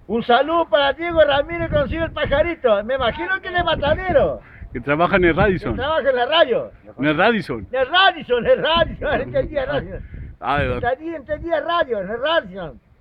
Un saludo para Diego Ramírez, consigue el pajarito. Me imagino que es de Matadero. Que trabaja en el Que Radisson. trabaja en la radio. En el Radisson. En el Radisson, entendía radio. Ah, Entendía radio, en el Radisson.